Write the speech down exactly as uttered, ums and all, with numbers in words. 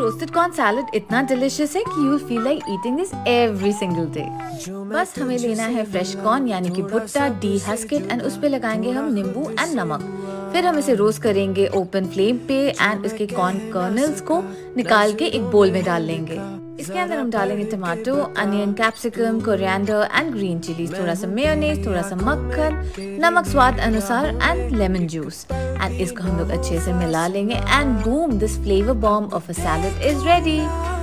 Roasted corn salad इतना delicious है कि you feel like eating this every single day. बस हमें लेना है फ्रेश कॉर्न यानी कि भुट्टा, डीहस्केड, एंड उस पे लगाएंगे हम नींबू एंड नमक। फिर हम इसे रोस्ट करेंगे ओपन फ्लेम पे एंड इसके कॉर्न कर्नल्स को निकाल के एक बोल में डाल लेंगे। इसके अंदर हम डालेंगे tomato, onion, capsicum, coriander and green chillies, थोड़ा सा मेयोनेज, थोड़ा सा मक्खन, नमक स्वाद अनुसार एंड लेमन जूस। एंड इसको हम लोग अच्छे से मिला लेंगे and boom, this flavour bomb of a salad is ready.